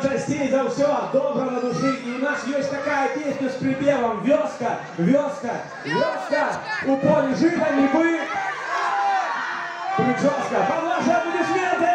частей за все доброго на души. И у нас есть такая песня с припевом: «Вёска, вёска, вёска, у поля жила не бы». Прическа, под ваши аплодисменты!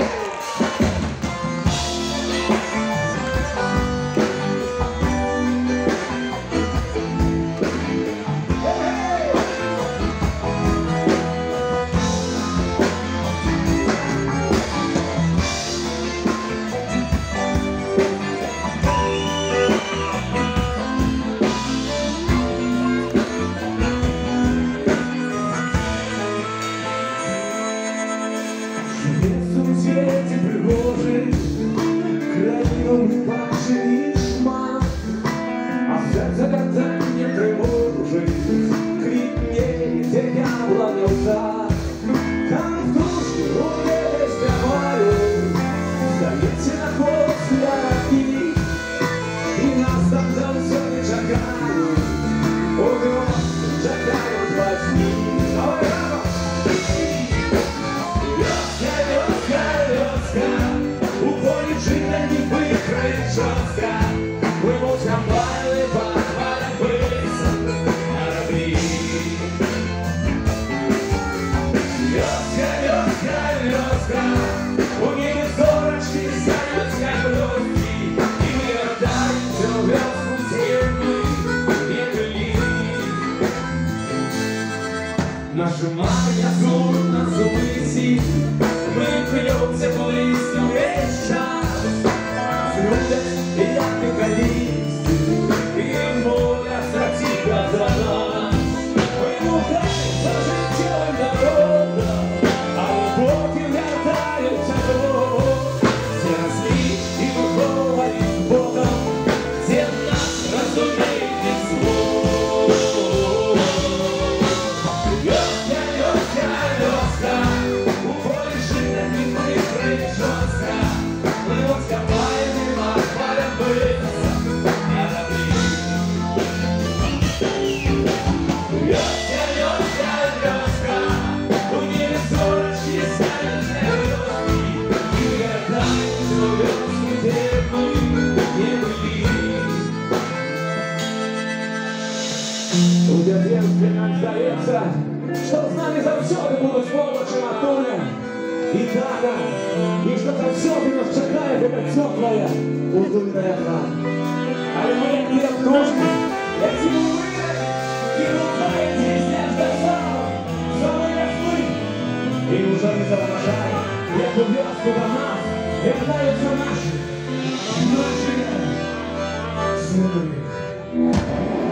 Свете приложишь, красивым пошибишь мат, а сердце когда не тревожишь, крик мне тебя уклонился. Там в тушке руки сбивают, заметьте на ход слярки, и нас там за все не чакают, угроз чакают возьми. Нажимая зуб на зубы, мы клемся близко весь час. Слюдят и яркой колись, и моля срати глаза. Мы мухаем за житьем народа, а любовью вертается кровь. Все росли и выходит Богом, все нас разумеет без слов. Нам здається, що з нами завсёди будуть сволочі матуля і тата, і що завсёди нас чекає така тёплая, утульная хата. Але ми як є в душку, як ці мури, і рукає здесь до сама, самої весни. І уже не заважає, як у вёску до нас вертаються наші сини.